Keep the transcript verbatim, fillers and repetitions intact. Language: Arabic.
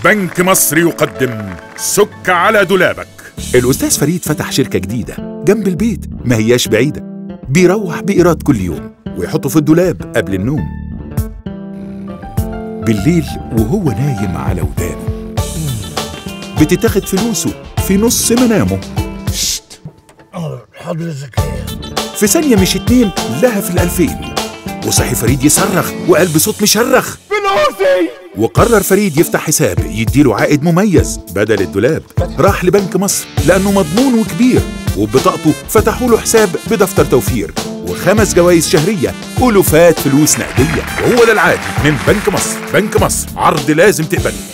بنك مصر يقدم سك على دولابك. الأستاذ فريد فتح شركة جديدة جنب البيت، ما هياش بعيدة. بيروح بإيراد كل يوم ويحطه في الدولاب قبل النوم، بالليل وهو نايم على ودانه بتتاخد فلوسه في نص منامه. شت حضرتك ايه؟ في ثانية مش اتنين لها في الألفين، وصحي فريد يصرخ وقال بصوت مشرخ: فلوسي! وقرر فريد يفتح حساب يديله عائد مميز بدل الدولاب. راح لبنك مصر لأنه مضمون وكبير، وببطاقته فتحوا له حساب بدفتر توفير وخمس جوائز شهرية ألوفات فلوس نقدية. وهو ده العادي من بنك مصر. بنك مصر، عرض لازم تقبله.